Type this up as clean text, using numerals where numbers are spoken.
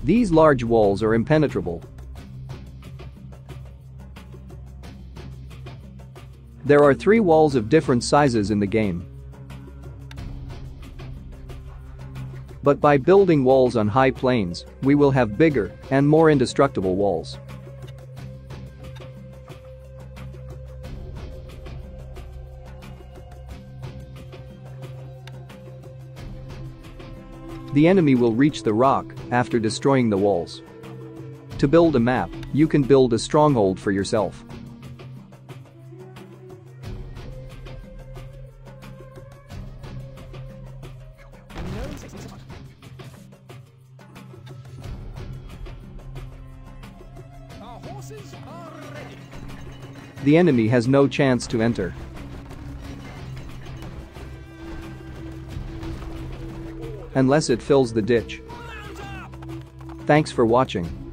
These large walls are impenetrable. There are 3 walls of different sizes in the game. But by building walls on high plains, we will have bigger and more indestructible walls. The enemy will reach the rock after destroying the walls. To build a map, you can build a stronghold for yourself. Our horses are ready. The enemy has no chance to enter. Unless it fills the ditch. Thanks for watching.